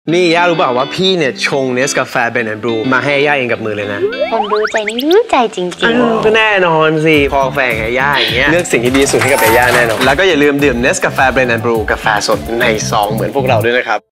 นี่ย่ารู้เปล่าว่าพี่เนี่ยชงเนสกาแฟเบนแอนด์บรูมาให้ย่าเองกับมือเลยนะคนรู้ใจนี่รู้ใจจริงๆก็แน่นอนสิพอแฟนกับย่าอย่างเงี้ยเลือกสิ่งที่ดีสุดให้กับย่าแน่นอนแล้วก็อย่าลืมดื่มเนสกาแฟเบนแอนด์บรูกาแฟสดในซองเหมือนพวกเราด้วยนะครับ